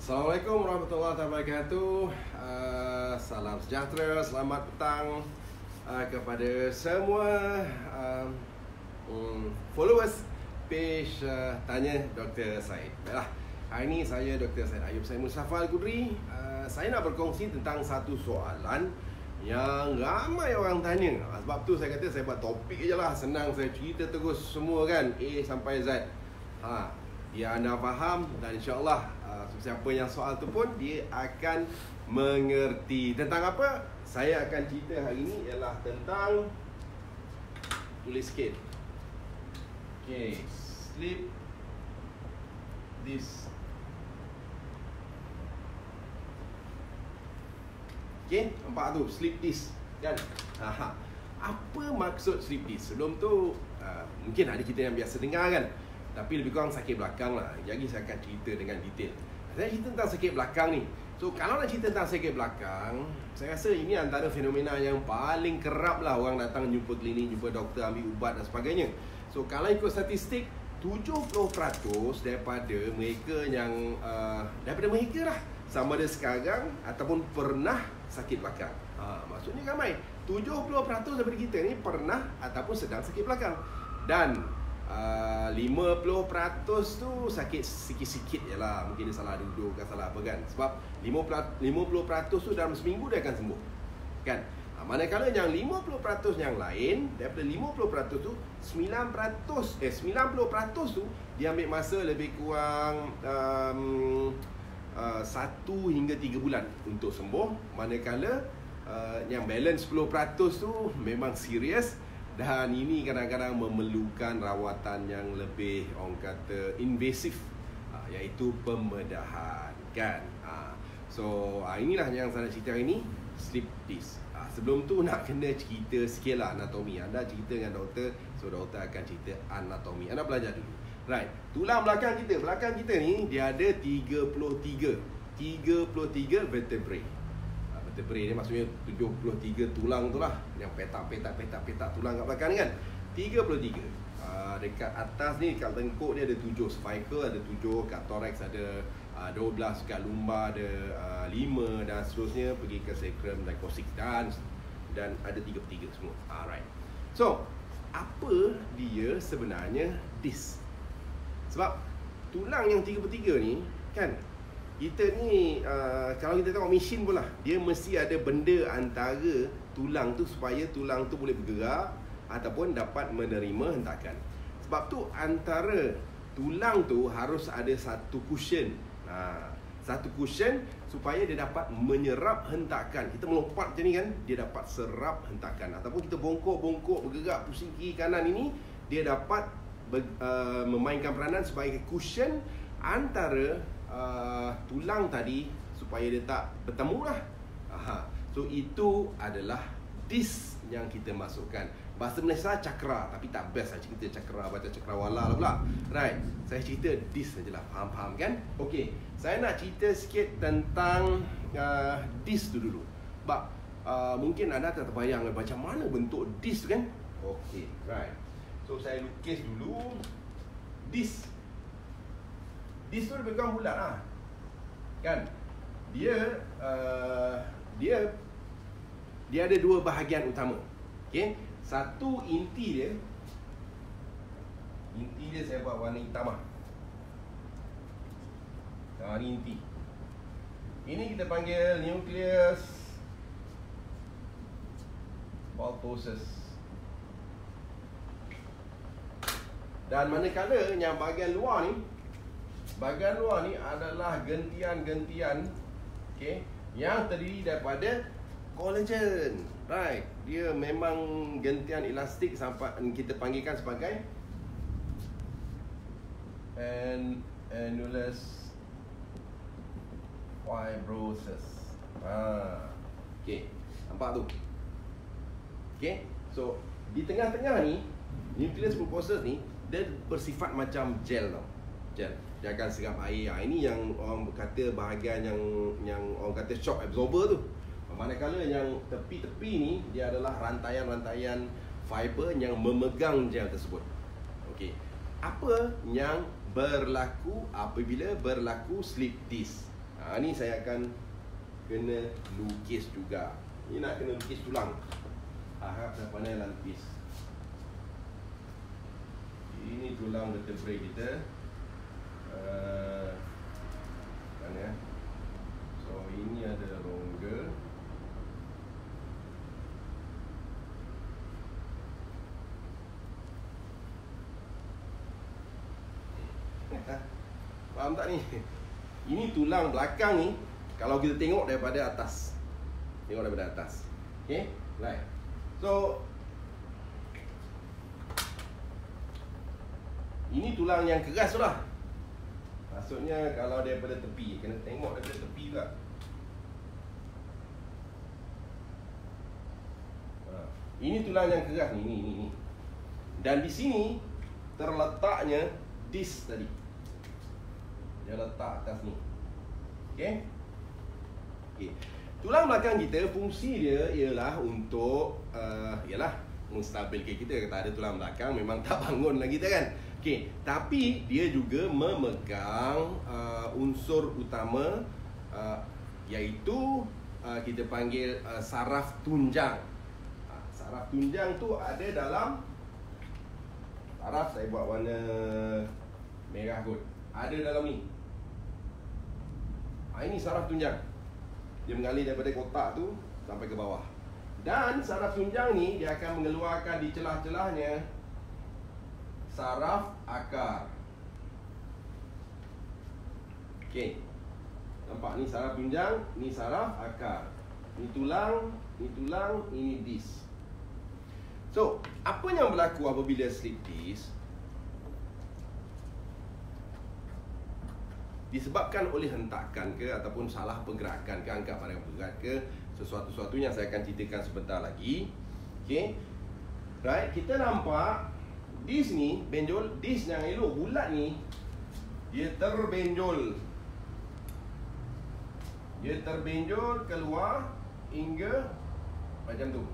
Assalamualaikum warahmatullahi wabarakatuh. Salam sejahtera, selamat petang kepada semua followers page Tanya Dr. Syed. Baiklah, hari ini saya Dr. Syed Ayub Syed Mustafa Al-Qudri. Saya nak berkongsi tentang satu soalan yang ramai orang tanya. Sebab tu saya kata saya buat topik je lah, senang saya cerita terus semua kan, A sampai Z. Dia anda faham dan insyaAllah siapa yang soal tu pun dia akan mengerti. Tentang apa? Saya akan cerita hari ini ialah tentang, tulis sikit. Okay, sleep this. Okay, nampak tu, sleep this kan? Apa maksud sleep this? Sebelum tu mungkin ada kita yang biasa dengar kan, tapi lebih kurang sakit belakang lah. Jadi saya akan cerita dengan detail. Saya cerita tentang sakit belakang ni. So kalau nak cerita tentang sakit belakang, saya rasa ini antara fenomena yang paling kerap lah orang datang jumpa klinik, jumpa doktor, ambil ubat dan sebagainya. So kalau ikut statistik, 70% daripada mereka yang daripada mereka lah, sama ada sekarang ataupun pernah sakit belakang. Maksudnya ramai, 70% daripada kita ni pernah ataupun sedang sakit belakang. Dan 50% tu sakit sikit-sikit je lah. Mungkin dia salah duduk kan, salah apa kan. Sebab 50% tu dalam seminggu dia akan sembuh kan. Manakala yang 50% yang lain, daripada 50% tu 90% tu dia ambil masa lebih kurang 1 hingga 3 bulan untuk sembuh. Manakala yang balance 10% tu memang serius. Dan ini kadang-kadang memerlukan rawatan yang lebih, orang kata, invasif, iaitu pembedahan kan. So inilah yang saya nak cerita hari ini, sleep this. Sebelum tu nak kena cerita sikit lah anatomi. Anda cerita dengan doktor, so doktor akan cerita anatomi. Anda belajar dulu. Right, tulang belakang kita ni dia ada 33 vertebrae. Vertebrae ni maksudnya 73 tulang tu lah, yang petak tulang kat belakang ni kan. 33. Dekat atas ni, kat tengkuk dia ada 7 cervical, ada 7, kat thorax ada 12, kat lumbar ada 5 dan seterusnya pergi ke sacrum, dicosis dan ada 33 semua. Alright. So, apa dia sebenarnya disc? Sebab tulang yang 33 ni kan, kita ni kalau kita tengok mesin pun lah, dia mesti ada benda antara tulang tu supaya tulang tu boleh bergerak ataupun dapat menerima hentakan. Sebab tu antara tulang tu harus ada satu cushion. Satu cushion supaya dia dapat menyerap hentakan. Kita melompat macam ni kan, dia dapat serap hentakan. Ataupun kita bongkok bergerak pusing kiri kanan ini, dia dapat memainkan peranan sebagai cushion antara tulang tadi supaya dia tak bertemu lah. So itu adalah disc yang kita masukkan. Bahasa Malaysia cakra, tapi tak best saya cerita cakra, baca cakrawala lah pula. Right, saya cerita disc sajalah, faham kan? Okay, saya nak cerita sikit tentang disc tu dulu. Sebab mungkin anda tak terbayang macam mana bentuk disc kan? Okay, right. So saya lukis dulu disc. Disc tu lebih kurang bulat lah kan. Dia ada 2 bahagian utama. Okay, satu inti dia saya buat warna hitam lah. Ni inti. Ini kita panggil nucleus pulposus. Dan manakala yang bahagian luar ni adalah gentian-gentian, okay, yang terdiri daripada collagen. Right, dia memang gentian elastik sampai kita panggilkan sebagai annulus fibrosus. Okay, nampak tu. Okay, so di tengah-tengah ni, nucleus pulposus ni dia bersifat macam gel tau. Gel. Dia akan serap air. Ini yang orang kata bahagian yang orang kata shock absorber tu. Manakala yang tepi-tepi ni dia adalah rantaian-rantaian fiber yang memegang gel tersebut. Okey. Apa yang berlaku apabila berlaku slip disc? Ni saya akan kena lukis juga. Ni nak kena lukis tulang. Harap saya pandai lah lukis. Ini tulang vertebrae kita. Mana? So ini ada rongga. Faham tak ni? Ini tulang belakang ni. Kalau kita tengok daripada atas. Tengok daripada atas. Okay, right. So ini tulang yang keras tu lah. Maksudnya kalau daripada tepi, kena tengok daripada tepi juga. Ini tulang yang keras ni, ni. Dan di sini terletaknya disc tadi. Dia letak atas ni. Okay? Okay. Tulang belakang kita, fungsi dia ialah untuk menstabilkan kita. Kalau tak ada tulang belakang, memang tak bangun lagi kita kan. Okay. Tapi dia juga memegang unsur utama, iaitu kita panggil saraf tunjang. Saraf tunjang tu ada dalam saraf, saya buat warna merah kot. Ada dalam ni. Ini saraf tunjang. Dia mengalir daripada kotak tu sampai ke bawah. Dan saraf tunjang ni dia akan mengeluarkan di celah-celahnya saraf akar. Okey. Nampak ni saraf tunjang, ni saraf akar. Ni tulang, ini disc. So, apa yang berlaku apabila slip disc? Disebabkan oleh hentakan ke ataupun salah pergerakan ke, angkat barang berat ke, sesuatu-sesuatunya saya akan ceritakan sebentar lagi. Okey. Right, kita nampak disc ni benjol, disc yang elok bulat ni dia terbenjol. Dia terbenjol keluar hingga macam tu.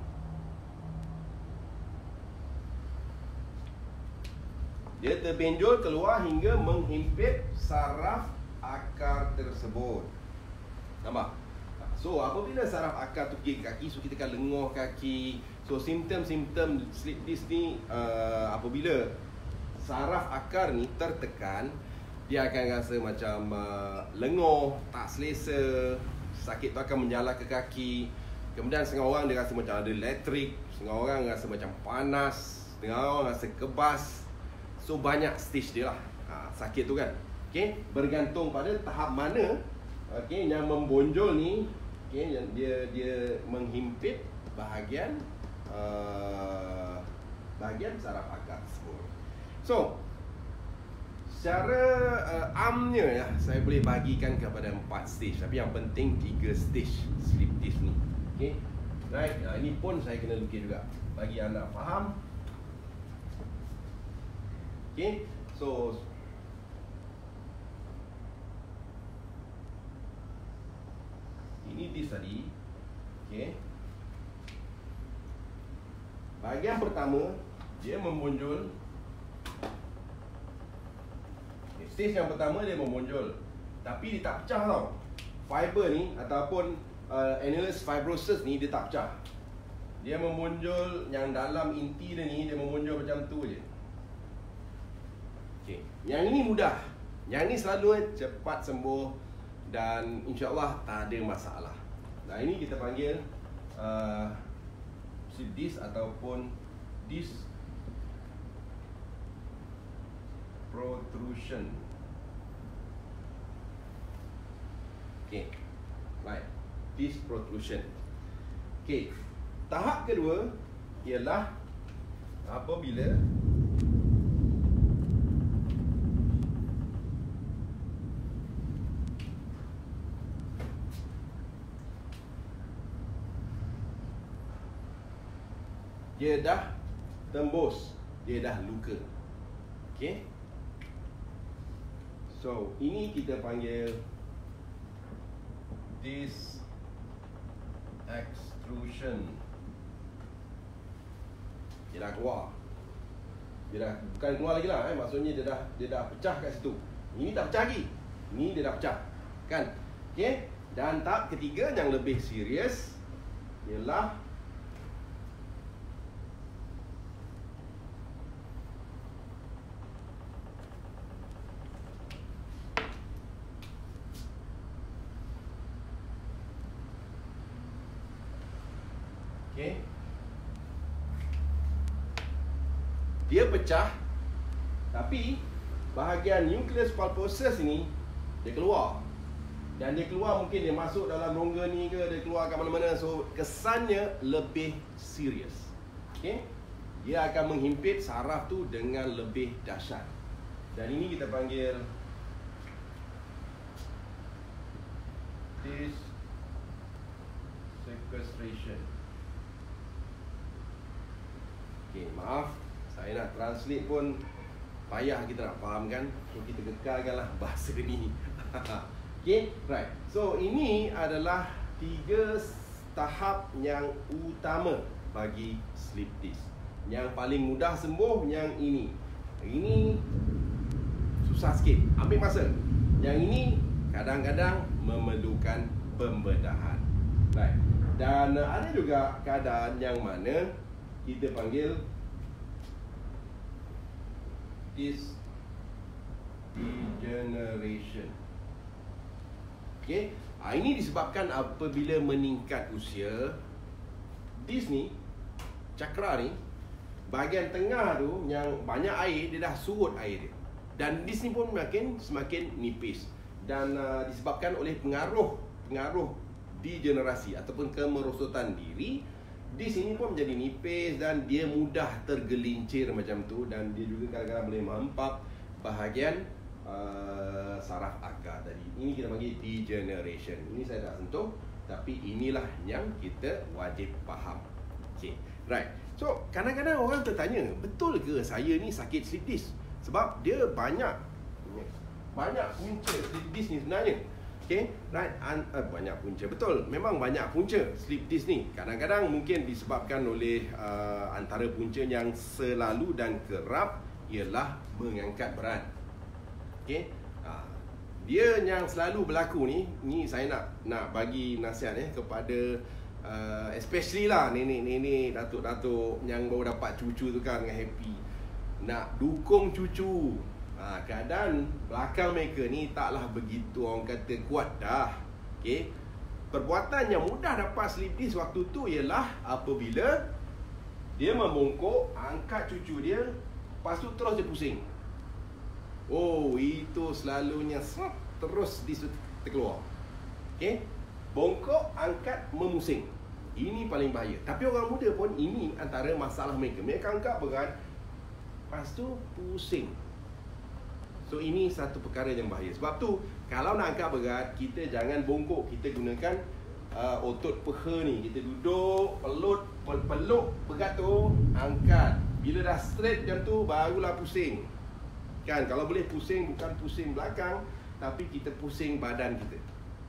Dia terbenjol keluar hingga menghimpit saraf akar tersebut. Nampak? So, apabila saraf akar tu pergi ke kaki, so kita akan lenguh kaki. So, simptom-simptom slip disc ni apabila saraf akar ni tertekan, dia akan rasa macam lenguh, tak selesa, sakit tu akan menjalar ke kaki. Kemudian setengah orang dia rasa macam ada elektrik, setengah orang rasa macam panas, setengah orang rasa kebas. So, banyak stage dia lah sakit tu kan. Okay, bergantung pada tahap mana yang membonjol ni, yang dia menghimpit bahagian saraf akar tersebut. So, secara amnya saya boleh bahagikan kepada 4 stage, tapi yang penting 3 stage slip disc ni. Okay, right. Ini pun saya kena lukis juga bagi anda faham. Okay, so ini disc tadi. Okay. Bahagian pertama dia membonjol. Okay, stage yang pertama dia membonjol, tapi dia tak pecah tau. Fiber ni ataupun annulus fibrosus ni dia tak pecah. Dia membonjol yang dalam inti dia ni, dia membonjol macam tu je. Okay. Yang ini mudah. Yang ini selalu cepat sembuh dan insya-Allah tak ada masalah. Nah, ini kita panggil slip disc ataupun disc protrusion. Okay, right, disc protrusion. Okay, tahap kedua ialah apabila dia dah tembus, dia dah luka. Okay. So, ini kita panggil disc extrusion. Dia dah keluar. Dia dah bukan keluar lagi lah, maksudnya dia dah pecah kat situ. Ini tak pecah lagi. Ini dia dah pecah. Kan? Okey, dan tahap ketiga yang lebih serius ialah okey, dia pecah, tapi bahagian nucleus pulposus ni dia keluar. Dan dia keluar, mungkin dia masuk dalam rongga ni ke, dia keluar kat mana-mana. So kesannya lebih serius. Okey, dia akan menghimpit saraf tu dengan lebih dahsyat. Dan ini kita panggil sequestration. Okey, maaf, saya nak translate pun payah kita nak faham kan. So kita kekalkanlah bahasa ni. Okay, right. So ini adalah 3 tahap yang utama bagi slip disc. Yang paling mudah sembuh yang ini. Ini susah sikit, ambil masa. Yang ini kadang-kadang memerlukan pembedahan. Right. Dan ada juga keadaan yang mana kita panggil disc degeneration. Okay. Ini disebabkan apabila meningkat usia, disc ni, cakra ni, bahagian tengah tu yang banyak air, dia dah surut air dia. Dan disc ni pun semakin nipis. Dan disebabkan oleh pengaruh degenerasi ataupun kemerosotan diri, disc ini pun menjadi nipis dan dia mudah tergelincir macam tu. Dan dia juga kadang-kadang boleh menghampap bahagian saraf akar tadi. Ini kita panggil degeneration. Ini saya tak sentuh, tapi inilah yang kita wajib faham. Okay, right. So kadang-kadang orang tertanya, betul ke saya ni sakit slip disc? Sebab dia banyak punca slip disc ni sebenarnya. Okay, right. Banyak punca, betul. Memang banyak punca slip disc ni. Kadang-kadang mungkin disebabkan oleh antara punca yang selalu dan kerap ialah mengangkat berat. Okay. Dia yang selalu berlaku ni saya nak bagi nasihat kepada especially lah nenek-nenek, datuk-datuk yang baru dapat cucu tu kan, dengan happy. Nak dukung cucu. Keadaan belakang mereka ni taklah begitu orang kata kuat dah. Okay. Perbuatan yang mudah dapat slip disc waktu tu ialah apabila dia membongkok, angkat cucu dia, lepas tu terus dia pusing. Oh, itu selalunya terus terkeluar. Okay. Bongkok, angkat, memusing. Ini paling bahaya. Tapi orang muda pun ini antara masalah mereka. Mereka angkat berat, lepas tu pusing. So ini satu perkara yang bahaya. Sebab tu kalau nak angkat berat, kita jangan bongkok. Kita gunakan otot peha ni. Kita duduk, peluk berat tu, angkat. Bila dah straight macam tu, barulah pusing. Kan, kalau boleh pusing, bukan pusing belakang, tapi kita pusing badan kita.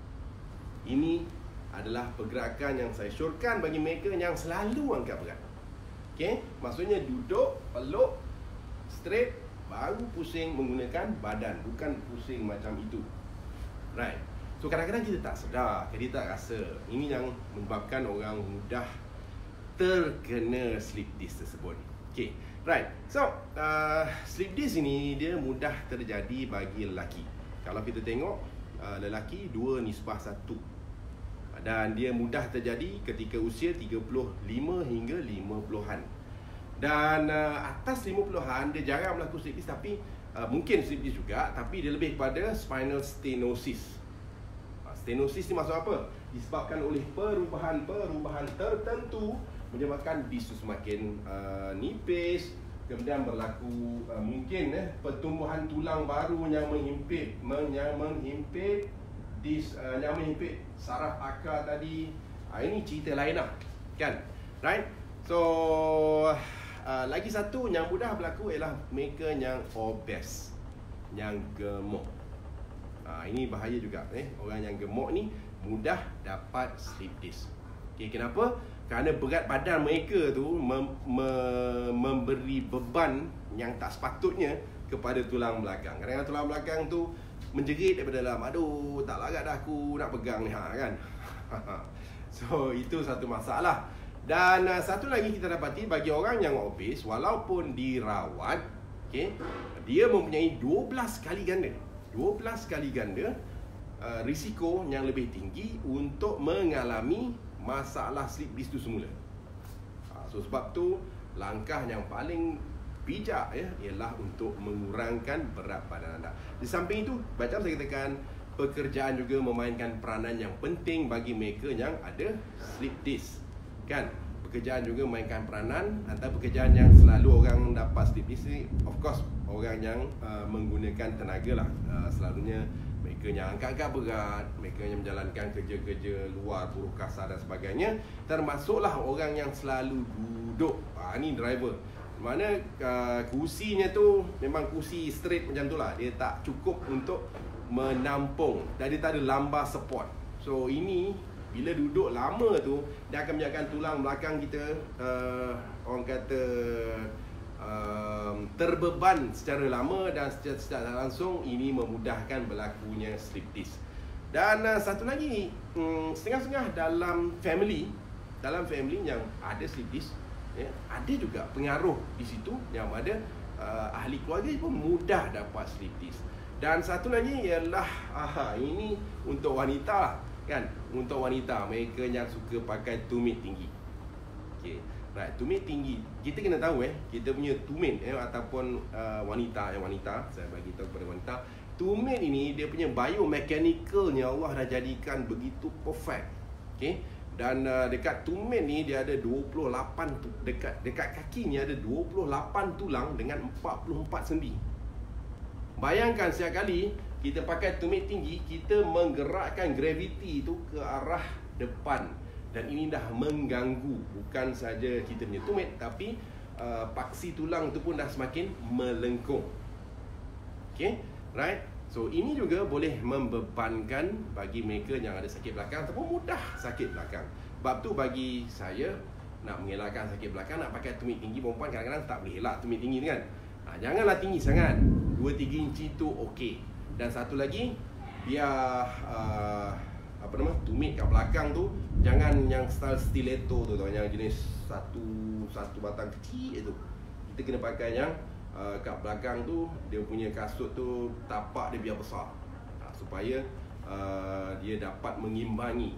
Ini adalah pergerakan yang saya syorkan bagi mereka yang selalu angkat berat. Okay, maksudnya duduk, peluk, straight, baru pusing menggunakan badan, bukan pusing macam itu. Right. So kadang-kadang kita tak sedar, kita tak rasa. Ini yang menyebabkan orang mudah terkena slip disc tersebut. Okay, right. So slip disc ini dia mudah terjadi bagi lelaki. Kalau kita tengok lelaki 2:1. Dan dia mudah terjadi ketika usia 35 hingga 50-an. Dan atas 50-an dia jarang berlaku slip disc, tapi mungkin slip disc juga, tapi dia lebih kepada spinal stenosis. Stenosis ni maksud apa? Disebabkan oleh perubahan tertentu menyebabkan disc semakin nipis, kemudian berlaku mungkin pertumbuhan tulang baru yang menghimpit disc, yang menghimpit saraf akar tadi. Ini cerita lain lah, kan? Right? So lagi satu yang mudah berlaku ialah mereka yang obes, yang gemuk. Ini bahaya juga. Orang yang gemuk ni mudah dapat slip disc. Okay, kenapa? Kerana berat badan mereka tu memberi beban yang tak sepatutnya kepada tulang belakang. Kadang-kadang tulang belakang tu menjerit daripada dalam. Aduh, tak larat dah aku nak pegang ni kan. So itu satu masalah. Dan satu lagi kita dapati bagi orang yang obes, walaupun dirawat, okay, dia mempunyai 12 kali ganda risiko yang lebih tinggi untuk mengalami masalah slip disc itu semula. So sebab tu langkah yang paling bijak ialah untuk mengurangkan berat badan anda. Di samping itu, macam saya katakan, pekerjaan juga memainkan peranan yang penting bagi mereka yang ada slip disc, kan? Pekerjaan juga memainkan peranan. Antara pekerjaan yang selalu orang dapat slip disc ni, of course, orang yang menggunakan tenaga lah. Selalunya mereka yang angkat-angkat berat, mereka yang menjalankan kerja-kerja luar, buruh kasar dan sebagainya. Termasuklah orang yang selalu duduk. Ni driver, mana kursinya tu memang kursi straight macam tu lah. Dia tak cukup untuk menampung, dan dia tak ada lumbar support. So ini bila duduk lama tu, dia akan menyebabkan tulang belakang kita orang kata terbeban secara lama, dan secara langsung ini memudahkan berlakunya slip disc. Dan satu lagi, setengah-setengah dalam family yang ada slip disc, ada juga pengaruh di situ yang ada ahli keluarga pun mudah dapat slip disc. Dan satu lagi ialah ini untuk wanita, kan? Untuk wanita, mereka yang suka pakai tumit tinggi. Okey. Right, tumit tinggi. Kita kena tahu kita punya tumit ataupun wanita, saya bagi tahu kepada wanita, tumit ini dia punya biomechanical-nya Allah dah jadikan begitu perfect. Okey. Dan dekat tumit ni dia ada 28 dekat kaki ni ada 28 tulang dengan 44 sendi. Bayangkan setiap kali kita pakai tumit tinggi, kita menggerakkan graviti tu ke arah depan, dan ini dah mengganggu bukan saja kita punya tumit, tapi paksi tulang tu pun dah semakin melengkung. Okay, right? So ini juga boleh membebankan bagi mereka yang ada sakit belakang ataupun mudah sakit belakang. Sebab tu bagi saya, nak mengelakkan sakit belakang, nak pakai tumit tinggi, perempuan kadang-kadang tak boleh elak tumit tinggi kan. Janganlah tinggi sangat, 2-3 inci tu okey. Dan satu lagi, biar tumit kat belakang tu jangan yang style stiletto tu, yang jenis satu batang kecil tu. Kita kena pakai yang kat belakang tu, dia punya kasut tu tapak dia biar besar, supaya dia dapat mengimbangi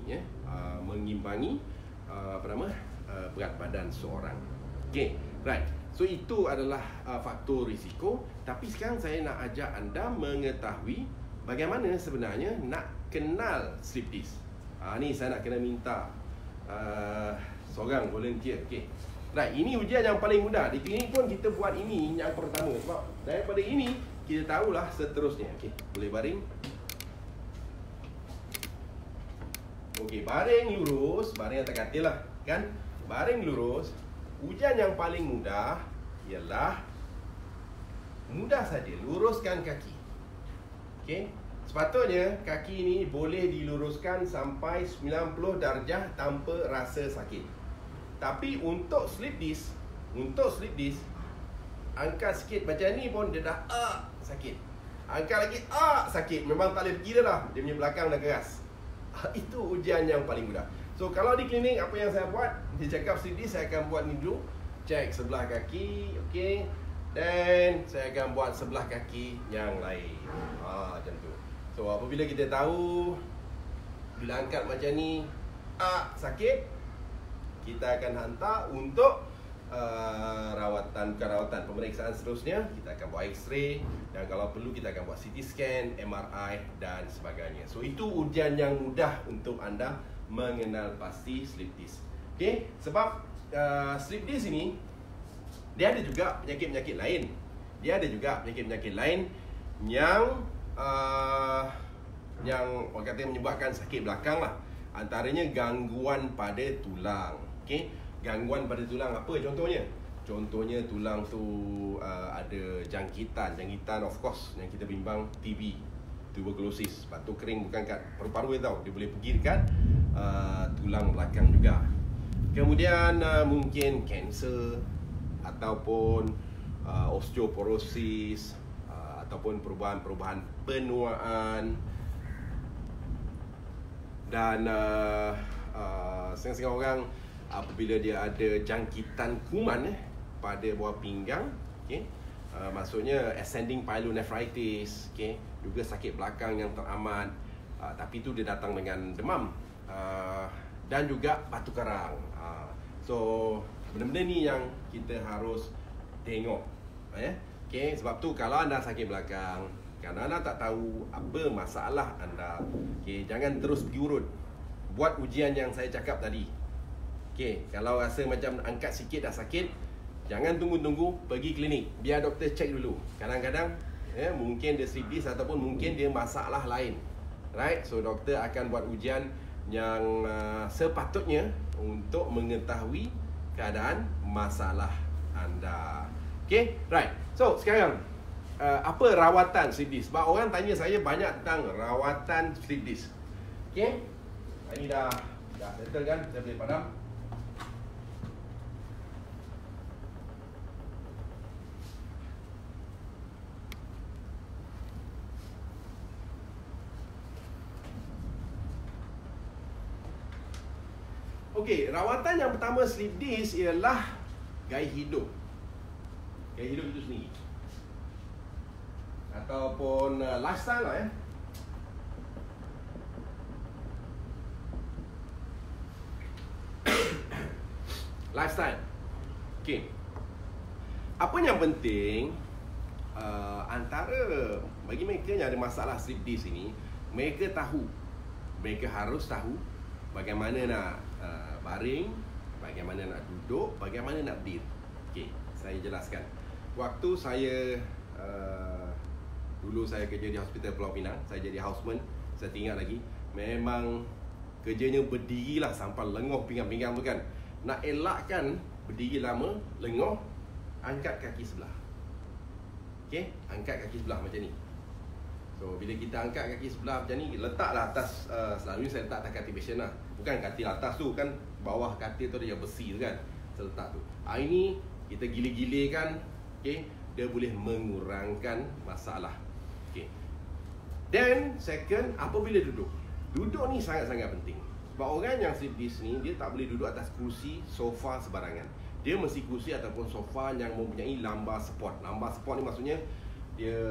berat badan seorang. Okay, right. So itu adalah faktor risiko. Tapi sekarang saya nak ajak anda mengetahui bagaimana sebenarnya nak kenal slip disc. Ni saya nak kena minta seorang volunteer. Okay. Right, ini ujian yang paling mudah. Di klinik pun kita buat ini yang pertama. Sebab daripada ini kita tahulah seterusnya. Okay, boleh baring. Okay, baring lurus, baring atas katil lah, kan? Baring lurus. Ujian yang paling mudah ialah mudah saja, luruskan kaki. Okay, sepatutnya kaki ini boleh diluruskan sampai 90 darjah tanpa rasa sakit. Tapi untuk slip disc, angkat sikit macam ni pun dia dah sakit. Angkat lagi sakit. Memang tak boleh pergi dah. Dia punya belakang dah keras. Itu ujian yang paling mudah. So kalau di klinik, apa yang saya buat, dia cakap slip disc, saya akan buat ni dulu. Cek sebelah kaki, okey. Dan saya akan buat sebelah kaki yang lain. Macam tu. So apabila kita tahu, bila angkat macam ni sakit, kita akan hantar untuk pemeriksaan seterusnya. Kita akan buat X-ray, dan kalau perlu kita akan buat CT scan, MRI dan sebagainya. So itu ujian yang mudah untuk anda mengenal pasti slip disc. Okay, sebab slip disc ini dia ada juga penyakit-penyakit lain. Yang orang kata menyebabkan sakit belakang lah. Antaranya gangguan pada tulang. Okay, gangguan pada tulang apa contohnya? Contohnya tulang tu ada jangkitan of course yang kita bimbang TB, tuberculosis, batuk kering bukan kat paru-paru tau, dia boleh pergi dekat tulang belakang juga. Kemudian mungkin kanser ataupun osteoporosis ataupun perubahan-perubahan penuaan. Dan setengah-setengah orang apabila dia ada jangkitan kuman pada bawah pinggang, okey, maksudnya ascending pyelonephritis, okey, juga sakit belakang yang teramat, tapi tu dia datang dengan demam, dan juga batu karang. So benda-benda ni yang kita harus tengok, okey. Sebab tu kalau anda sakit belakang, kalau anda tak tahu apa masalah anda, okey, jangan terus pergi urut. Buat ujian yang saya cakap tadi. Okey, kalau rasa macam angkat sikit dah sakit, jangan tunggu-tunggu, pergi klinik. Biar doktor cek dulu. Kadang-kadang mungkin dia slip disc ataupun mungkin dia masalah lain. Right? So doktor akan buat ujian yang sepatutnya untuk mengetahui keadaan masalah anda. Okey, right. So sekarang apa rawatan slip disc? Sebab orang tanya saya banyak tentang rawatan slip disc. Okey, ini dah settle kan? Saya boleh padam. Okey, rawatan yang pertama slip disc ialah gaya hidup. Gaya hidup itu sendiri. Ataupun lifestyle lah lifestyle. Okey. Apa yang penting antara bagi mereka yang ada masalah slip disc ini, mereka harus tahu bagaimana nak baring, bagaimana nak duduk, bagaimana nak berdiri. Okey, saya jelaskan. Waktu saya dulu saya kerja di Hospital Pulau Pinang, saya jadi houseman, saya ingat lagi, memang kerjanya berdiri lah sampai lengoh pinggang-pinggang tu kan. Nak elakkan berdiri lama, lengoh, angkat kaki sebelah. Okey, angkat kaki sebelah macam ni. So bila kita angkat kaki sebelah macam ni, letaklah atas, selalunya saya letak atas katil patient lah. Bukan katil atas tu kan, bawah katil tu ada yang besi tu kan, saya letak tu. Ini kita gile-gilekan, okey, dia boleh mengurangkan masalah. Okey. Then second, apabila duduk. Duduk ni sangat-sangat penting. Sebab orang yang slip disc ni, dia tak boleh duduk atas kursi, sofa sebarangan. Dia mesti kursi ataupun sofa yang mempunyai lumbar support. Lumbar support ni maksudnya dia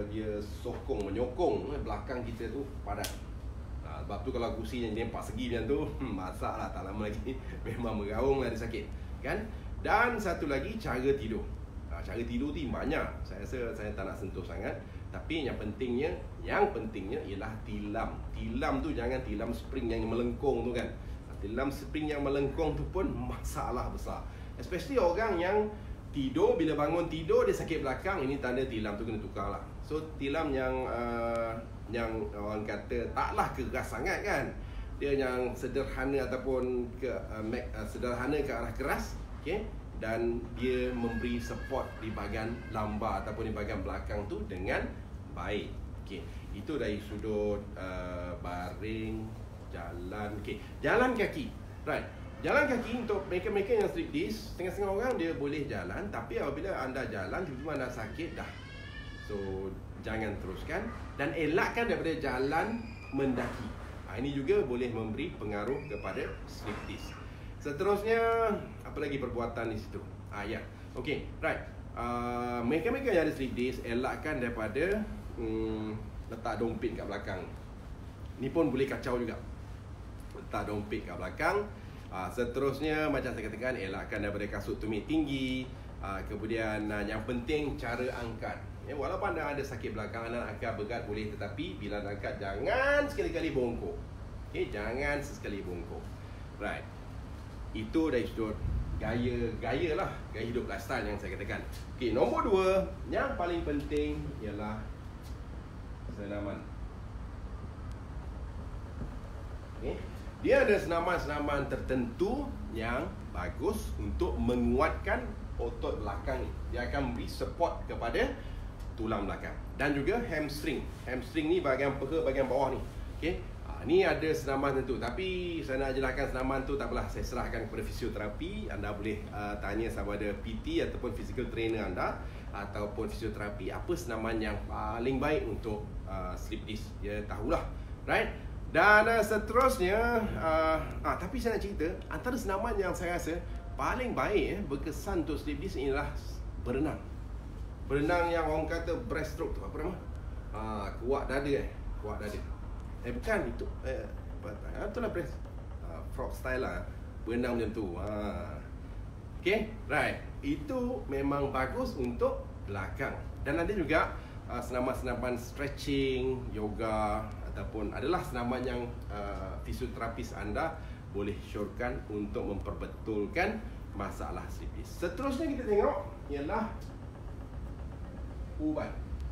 menyokong belakang kita tu padat. Sebab tu kalau kursi yang dia 4 segi macam tu, masalah tak lama lagi memang meraung lah, dia sakit kan. Dan satu lagi, cara tidur. Cara tidur tu banyak. Saya rasa saya tak nak sentuh sangat. Tapi yang pentingnya ialah tilam. Tilam tu jangan tilam spring yang melengkung tu kan. Tilam spring yang melengkung tu pun masalah besar. Especially orang yang tidur, bila bangun tidur dia sakit belakang, ini tanda tilam tu kena tukar lah. So tilam yang orang kata taklah keras sangat kan. Dia yang sederhana ataupun sederhana ke arah keras, okey, dan dia memberi support di bahagian lumbar ataupun di bahagian belakang tu dengan baik. Okey, itu dari sudut baring, jalan. Okey, jalan kaki. Right. Jalan kaki untuk mereka-mereka yang slip disc, setengah-setengah orang dia boleh jalan, tapi apabila anda jalan tiba-tiba anda sakit dah. So jangan teruskan dan elakkan daripada jalan mendaki. Ini juga boleh memberi pengaruh kepada slip disc. Seterusnya, apa lagi perbuatan di situ? Ya. Okey, right. Mereka-mereka yang ada slip disc, elakkan daripada letak dompet kat belakang. Ni pun boleh kacau juga. Letak dompet kat belakang. Seterusnya, macam saya katakan, elakkan daripada kasut tumit tinggi. Kemudian yang penting cara angkat. Walaupun anda ada sakit belakang, anda nak angkat berat boleh, tetapi bila anda angkat jangan sekali-kali bongkok. Okay, jangan sesekali bongkok. Right. Itu dari sudut gaya lah, gaya hidup lifestyle yang saya katakan. Okay, nombor 2 yang paling penting ialah senaman. Okay. Dia ada senaman-senaman tertentu yang bagus untuk menguatkan otot belakang ni. Dia akan beri support kepada tulang belakang dan juga hamstring. Hamstring ni bahagian peha bahagian bawah ni. Okey. Ni ada senaman tertentu, tapi saya nak jelaskan senaman tu tak apalah, saya serahkan kepada fisioterapi. Anda boleh tanya sama ada PT ataupun physical trainer anda. ataupun fisioterapi, apa senaman yang paling baik untuk slip disc, dia tahulah, right? Dan seterusnya, tapi saya nak cerita, antara senaman yang saya rasa paling baik berkesan untuk slip disc ialah berenang. Berenang yang orang kata breaststroke tu, apa nama? Kuat dada kuat dada. Bukan itu, itulah breast, frog style lah, berenang macam tu. Okay, right. Itu memang bagus untuk belakang. Dan ada juga senaman-senaman stretching, yoga, ataupun adalah senaman yang fisioterapis anda boleh syorkan untuk memperbetulkan masalah slip disc. Seterusnya kita tengok ialah ubat.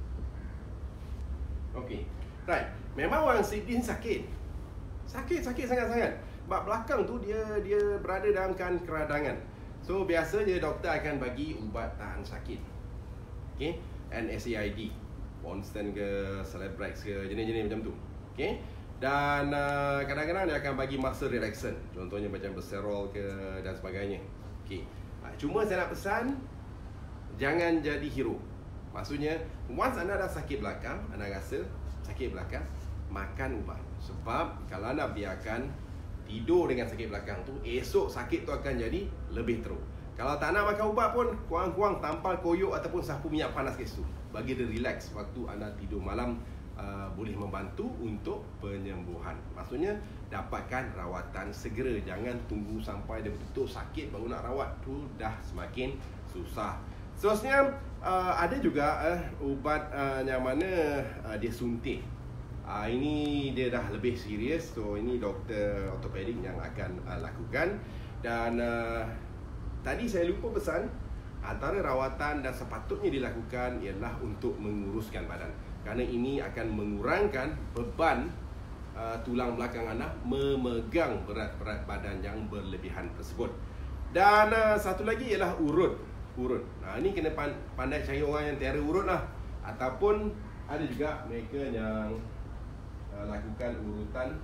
Okey, right. Memang orang slip disc sakit sangat-sangat. Sebab belakang tu dia berada dalam keadaan keradangan. So biasanya doktor akan bagi ubat tahan sakit. Okey, NSAID, Ponstan ke, Celebrex ke, jenis-jenis macam tu. Okey. Dan kadang-kadang dia akan bagi muscle relaxant, contohnya macam Beserol ke dan sebagainya. Okey. Cuma saya nak pesan, jangan jadi hero. Maksudnya, once anda dah sakit belakang, anda rasa sakit belakang, makan ubat. Sebab kalau anda biarkan tidur dengan sakit belakang tu, esok sakit tu akan jadi lebih teruk. Kalau tak nak makan ubat pun, kurang-kurang tampal koyok ataupun sapu minyak panas ke situ, bagi dia relax waktu anda tidur malam. Boleh membantu untuk penyembuhan. Maksudnya dapatkan rawatan segera. Jangan tunggu sampai dia betul-betul sakit baru nak rawat. Tu dah semakin susah. Seterusnya ada juga ubat yang mana dia suntik. Ini dia dah lebih serius. So ini doktor ortopedik yang akan lakukan. Dan tadi saya lupa pesan, antara rawatan dan sepatutnya dilakukan ialah untuk menguruskan badan. Kerana ini akan mengurangkan beban tulang belakang anda memegang berat-berat badan yang berlebihan tersebut. Dan satu lagi ialah urut. Ini kena pandai cari orang yang tiada urut lah. Ataupun ada juga mereka yang lakukan urutan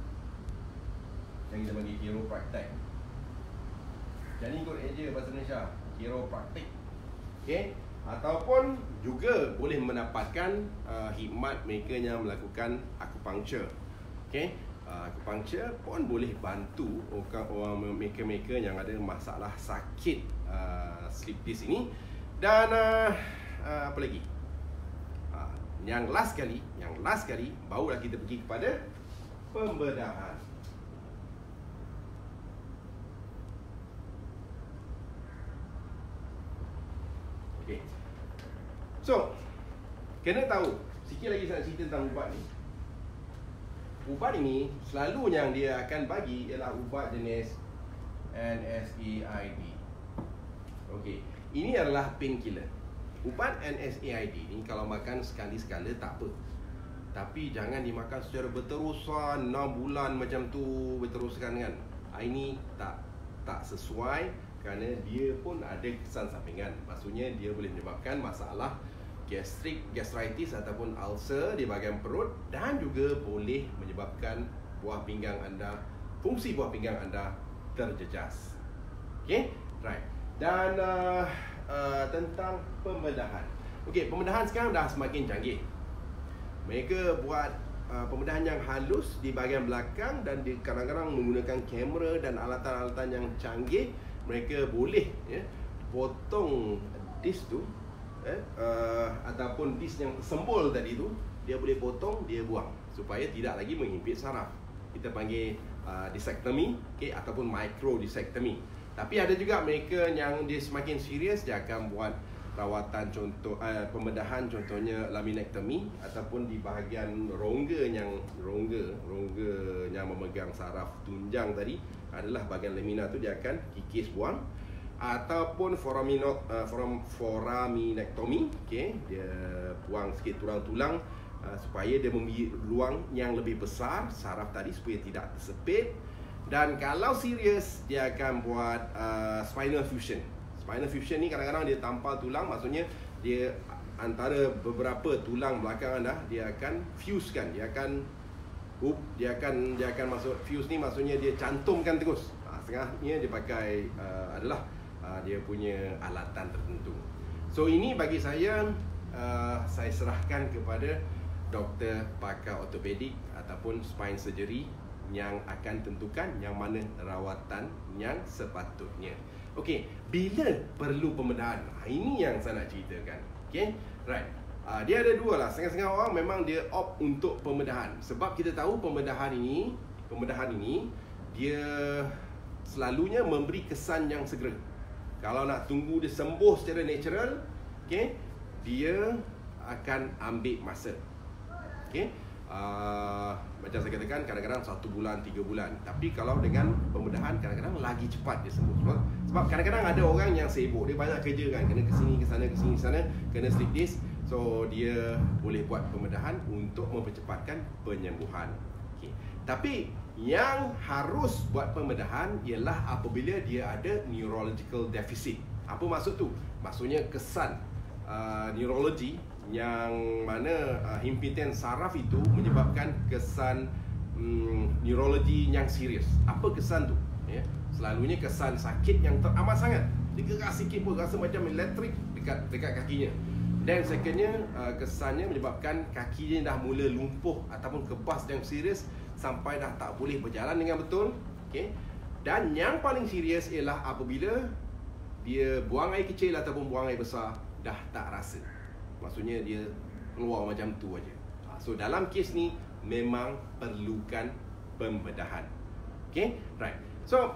yang kita panggil chiropractic. Jadi ikut eja bahasa Malaysia, chiropractic. Okay? Ataupun juga boleh mendapatkan khidmat mereka yang melakukan akupunktur. Okay? Akupunktur pun boleh bantu orang mereka yang ada masalah sakit slip disc ini. Dan apa lagi? Yang last kali barulah kita pergi kepada pembedahan. Okay. So, kena tahu, sikit lagi saya nak cerita tentang ubat ni. Ubat ini selalu yang dia akan bagi ialah ubat jenis NSAID. Okey, ini adalah painkiller. Ubat NSAID ni kalau makan sekali-sekala tak apa. Tapi jangan dimakan secara berterusan 6 bulan macam tu berteruskan kan. Ini tak sesuai, kerana dia pun ada kesan sampingan. Maksudnya dia boleh menyebabkan masalah gastritis ataupun ulcer di bahagian perut, dan juga boleh menyebabkan buah pinggang anda, fungsi buah pinggang anda terjejas. Okay, right. Dan tentang pembedahan. Okey, pembedahan sekarang dah semakin canggih. Mereka buat pembedahan yang halus di bahagian belakang, dan dia kadang-kadang menggunakan kamera dan alatan-alatan yang canggih. Mereka boleh potong disc tu, ataupun disc yang tersembul tadi tu, dia boleh potong, dia buang supaya tidak lagi menghimpit saraf. Kita panggil disectomy, okay, ataupun micro disectomy. Tapi ada juga mereka yang dia semakin serius, dia akan buat rawatan contoh pembedahan, contohnya laminectomy, ataupun di bahagian rongga yang memegang saraf tunjang tadi adalah bahagian lamina tu, dia akan kikis buang. Ataupun foraminectomy, okay, dia buang sikit tulang-tulang supaya dia memberi ruang yang lebih besar saraf tadi supaya tidak tersepit. Dan kalau serius, dia akan buat spinal fusion. Spinal fusion ni kadang-kadang dia tampal tulang, maksudnya dia antara beberapa tulang belakang anda, dia akan fusekan, dia akan masuk fuse ni, maksudnya dia cantumkan terus. Setengahnya dia pakai adalah dia punya alatan tertentu. So ini bagi saya serahkan kepada doktor pakar ortopedik ataupun spine surgery yang akan tentukan yang mana rawatan yang sepatutnya. Okey, bila perlu pembedahan? Ini yang saya nak ceritakan. Okey, right. Dia ada dua lah. Setengah-setengah orang memang dia opt untuk pembedahan. Sebab kita tahu pembedahan ini dia selalunya memberi kesan yang segera. Kalau nak tunggu dia sembuh secara natural, okey, dia akan ambil masa. Okey. Macam saya katakan, kadang-kadang 1 bulan, 3 bulan. Tapi kalau dengan pembedahan, kadang-kadang lagi cepat dia sembuh. Sebab kadang-kadang ada orang yang sibuk, dia banyak kerja kan, kena ke sini, ke sana, ke sini, ke sana, kena slip disc. So dia boleh buat pembedahan untuk mempercepatkan penyembuhan. Okay. Tapi yang harus buat pembedahan ialah apabila dia ada neurological deficit. Apa maksud tu? Maksudnya kesan neurologi yang mana himpitan saraf itu menyebabkan kesan neurologi yang serius. Apa kesan tu? Ya, selalunya kesan sakit yang teramat sangat. Dia gerak sikit pun rasa macam elektrik dekat kakinya. Dan secondnya, kesannya menyebabkan kakinya dah mula lumpuh ataupun kebas yang serius sampai dah tak boleh berjalan dengan betul. Okay. Dan yang paling serius ialah apabila dia buang air kecil ataupun buang air besar dah tak rasa. Maksudnya dia keluar macam tu aja. So dalam kes ni memang perlukan pembedahan. Okay, right. So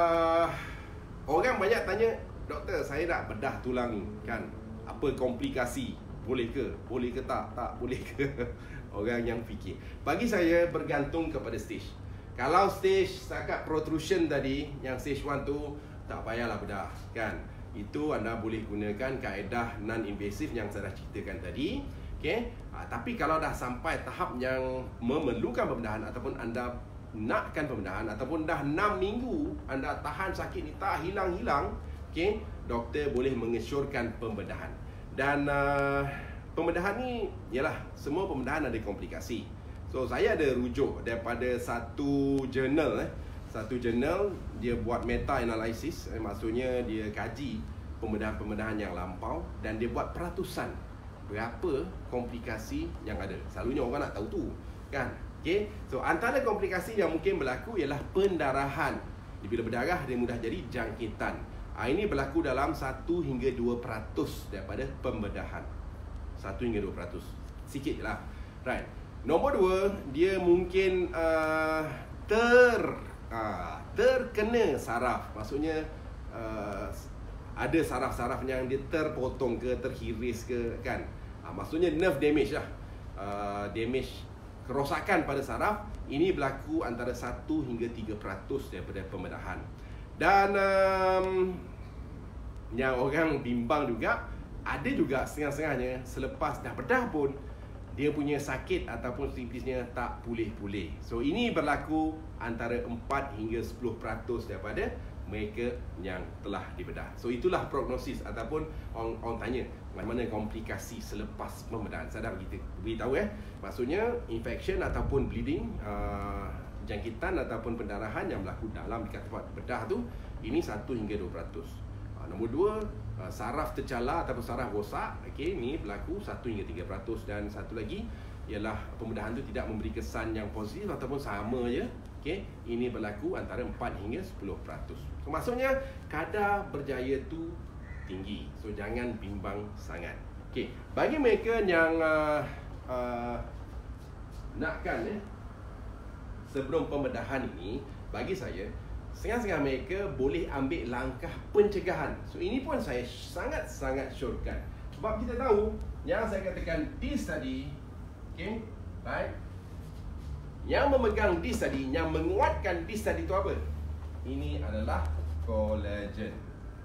orang banyak tanya, doktor, saya nak bedah tulang ni kan, apa komplikasi? Boleh ke? Boleh ke tak? Tak boleh ke? Orang yang fikir. Bagi saya bergantung kepada stage. Kalau stage setakat protrusion tadi, yang stage 1 tu tak payahlah bedah kan. Itu anda boleh gunakan kaedah non-invasive yang saya dah ceritakan tadi. Okay? Tapi kalau dah sampai tahap yang memerlukan pembedahan ataupun anda nakkan pembedahan ataupun dah 6 minggu anda tahan sakit ni tak hilang-hilang, okay, doktor boleh mengesyorkan pembedahan. Dan pembedahan ni ialah semua pembedahan ada komplikasi. So saya ada rujuk daripada satu jurnal satu jurnal, dia buat meta-analysis, maksudnya dia kaji pembedahan-pembedahan yang lampau dan dia buat peratusan berapa komplikasi yang ada. Selalunya orang nak tahu tu kan. Okay? So antara komplikasi yang mungkin berlaku ialah pendarahan. Bila berdarah dia mudah jadi jangkitan. Ini berlaku dalam 1 hingga 2% daripada pembedahan. 1 hingga 2%. Sikit je lah. Right. Nombor 2, dia mungkin terkena saraf. Maksudnya ada saraf-saraf yang dia terpotong ke, terhiris ke kan. Maksudnya nerve damage lah. Damage, kerosakan pada saraf. Ini berlaku antara 1 hingga 3% daripada pembedahan. Dan yang orang bimbang juga, ada juga setengah-setengahnya selepas dah bedah pun dia punya sakit ataupun simptisnya tak pulih-pulih. So ini berlaku antara 4 hingga 10% daripada mereka yang telah dibedah. So itulah prognosis ataupun orang tanya mana komplikasi selepas pembedahan. Saya dah beritahu maksudnya infection ataupun bleeding, jangkitan ataupun pendarahan yang berlaku dalam dekat tempat bedah tu, ini 1 hingga 2%. Nombor 2, saraf tercala ataupun saraf rosak, okey, ini berlaku 1 hingga 3%. Dan satu lagi ialah pembedahan tu tidak memberi kesan yang positif ataupun sama je. Okey, ini berlaku antara 4 hingga 10%. So maksudnya kadar berjaya tu tinggi. So jangan bimbang sangat. Okey, bagi mereka yang nakkan sebelum pembedahan ini, bagi saya setengah-setengah mereka boleh ambil langkah pencegahan. So ini pun saya sangat-sangat syorkan. Sebab kita tahu yang saya katakan this tadi, okay, right? Yang memegang this tadi, yang menguatkan this tadi itu apa? Ini adalah collagen.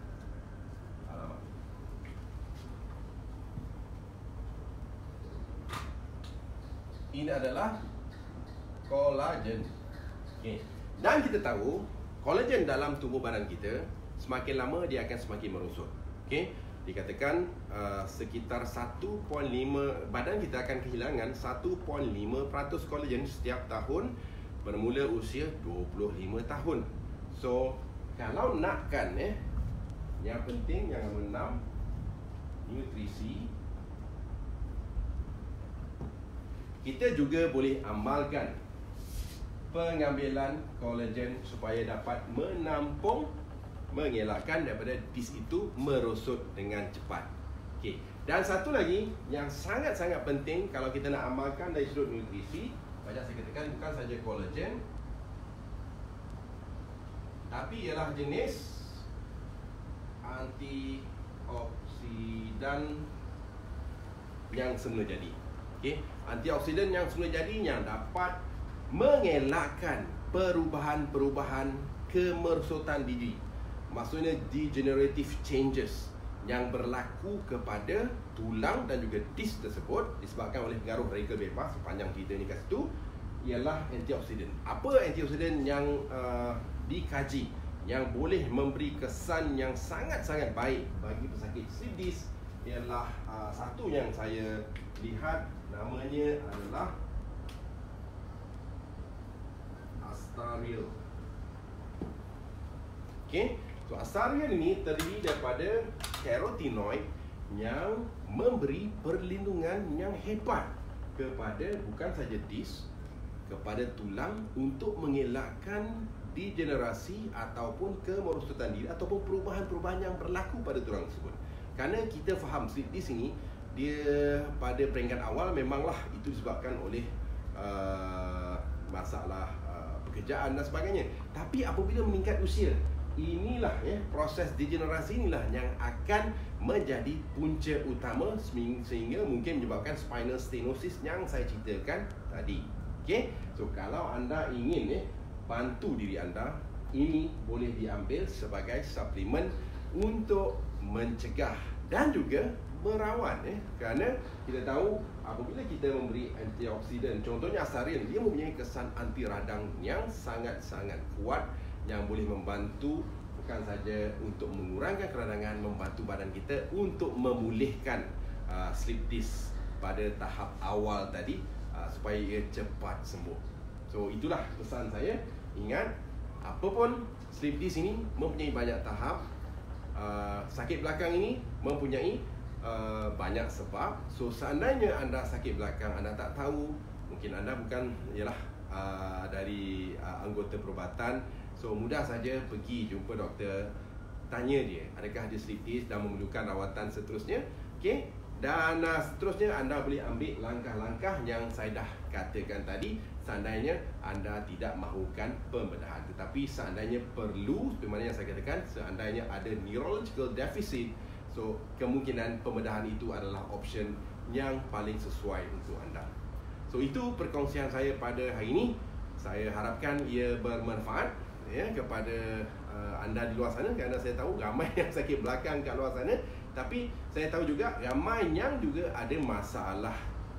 Ini adalah collagen. Okay. Dan kita tahu kolagen dalam tubuh badan kita semakin lama dia akan semakin merosot. Okey, dikatakan sekitar 1.5 badan kita akan kehilangan 1.5% kolagen setiap tahun bermula usia 25 tahun. So kalau nakkan yang penting yang nombor 6, nutrisi, kita juga boleh amalkan pengambilan kolagen supaya dapat menampung, mengelakkan daripada dis itu merosot dengan cepat. Okey. Dan satu lagi yang sangat-sangat penting kalau kita nak amalkan dari sudut nutrisi, macam saya katakan bukan saja kolagen, tapi ialah jenis antioksidan yang semula jadi. Okey, antioksidan yang semula jadi yang dapat mengelakkan perubahan-perubahan kemerosotan diri. Maksudnya degenerative changes yang berlaku kepada tulang dan juga dis tersebut disebabkan oleh pengaruh radikal bebas. Sepanjang cerita ni kat situ ialah antioksidan. Apa antioksidan yang dikaji yang boleh memberi kesan yang sangat-sangat baik bagi pesakit slip disc ialah satu yang saya lihat, namanya adalah Astaril. Okey, so Astaril ini terdiri daripada carotenoid yang memberi perlindungan yang hebat kepada bukan saja dis, kepada tulang untuk mengelakkan degenerasi ataupun kemerosotan diri ataupun perubahan-perubahan yang berlaku pada tulang tersebut. Kerana kita faham slip disc ini dia pada peringkat awal memanglah itu disebabkan oleh masalah pekerjaan dan sebagainya. Tapi apabila meningkat usia, inilah proses degenerasi inilah yang akan menjadi punca utama sehingga mungkin menyebabkan spinal stenosis yang saya ceritakan tadi. Okey, so kalau anda ingin bantu diri anda, ini boleh diambil sebagai suplemen untuk mencegah dan juga merawat kerana kita tahu apabila kita memberi antioksidan, contohnya Astaril, dia mempunyai kesan anti radang yang sangat-sangat kuat yang boleh membantu bukan saja untuk mengurangkan keradangan, membantu badan kita untuk memulihkan slip disc pada tahap awal tadi supaya ia cepat sembuh. So itulah pesan saya. Ingat, apapun slip disc ini mempunyai banyak tahap. Sakit belakang ini mempunyai banyak sebab. So seandainya anda sakit belakang, anda tak tahu, mungkin anda bukan dari anggota perubatan, so mudah saja pergi jumpa doktor, tanya dia adakah dia slip disc dan memerlukan rawatan seterusnya. Okey, dan seterusnya anda boleh ambil langkah-langkah yang saya dah katakan tadi seandainya anda tidak mahukan pembedahan. Tetapi seandainya perlu, seperti mana yang saya katakan, seandainya ada neurological deficit, so kemungkinan pembedahan itu adalah option yang paling sesuai untuk anda. So itu perkongsian saya pada hari ini. Saya harapkan ia bermanfaat kepada anda di luar sana, kerana saya tahu ramai yang sakit belakang kat luar sana. Tapi saya tahu juga ramai yang juga ada masalah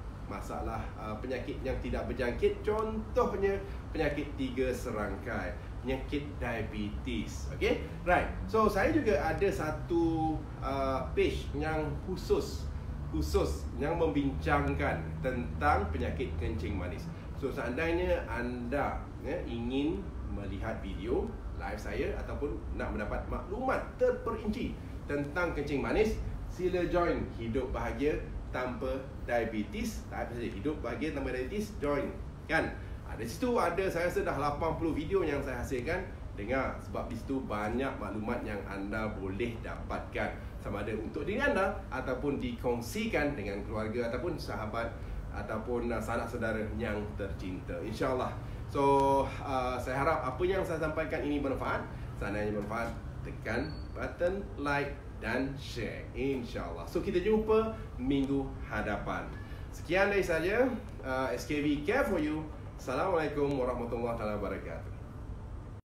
penyakit yang tidak berjangkit. Contohnya penyakit 3 serangkai, penyakit diabetes. Okay, right. So saya juga ada satu page yang khusus yang membincangkan tentang penyakit kencing manis. So seandainya anda ingin melihat video live saya ataupun nak mendapat maklumat terperinci tentang kencing manis, sila join Hidup Bahagia Tanpa Diabetes. Tak saja Hidup Bahagia Tanpa Diabetes, join kan. Di situ ada, saya rasa dah 80 video yang saya hasilkan. Dengar, sebab di situ banyak maklumat yang anda boleh dapatkan, sama ada untuk diri anda ataupun dikongsikan dengan keluarga ataupun sahabat ataupun sanak saudara yang tercinta, insya-Allah. So saya harap apa yang saya sampaikan ini bermanfaat. Seandainya bermanfaat, tekan button like dan share, insya-Allah. So kita jumpa minggu hadapan. Sekian dari saya, SKV Care for You. Assalamualaikum warahmatullahi wabarakatuh.